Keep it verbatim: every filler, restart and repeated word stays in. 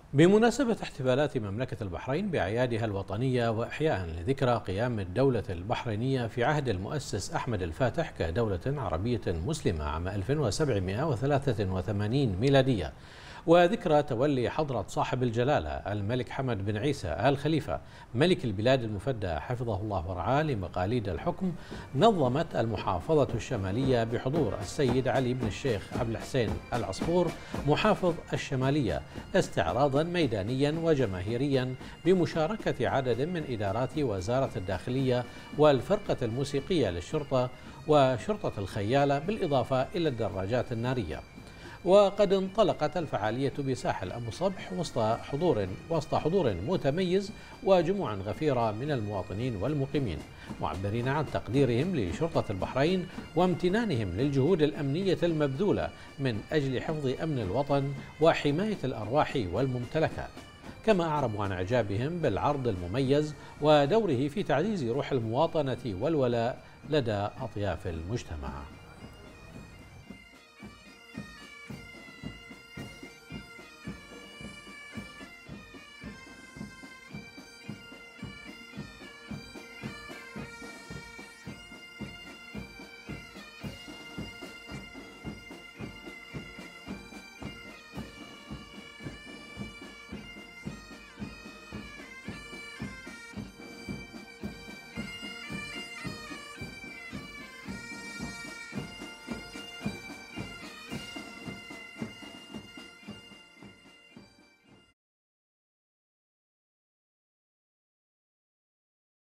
بمناسبة احتفالات مملكة البحرين بأعيادها الوطنية وإحياء لذكرى قيام الدولة البحرينية في عهد المؤسس أحمد الفاتح كدولة عربية مسلمة عام ألف وسبعمائة وثلاثة وثمانين ميلادية، وذكرى تولي حضرة صاحب الجلالة الملك حمد بن عيسى آل خليفة ملك البلاد المفدى حفظه الله ورعاه لمقاليد الحكم، نظمت المحافظة الشمالية بحضور السيد علي بن الشيخ عبد الحسين العصفور محافظ الشمالية استعراضا ميدانيا وجماهيريا بمشاركة عدد من إدارات وزارة الداخلية والفرقة الموسيقية للشرطة وشرطة الخيالة، بالإضافة إلى الدراجات النارية. وقد انطلقت الفعالية بساحل أبو صبح وسط حضور وسط حضور متميز وجموع غفيرة من المواطنين والمقيمين، معبرين عن تقديرهم لشرطة البحرين وامتنانهم للجهود الأمنية المبذولة من أجل حفظ أمن الوطن وحماية الأرواح والممتلكات، كما أعربوا عن إعجابهم بالعرض المميز ودوره في تعزيز روح المواطنة والولاء لدى أطياف المجتمع.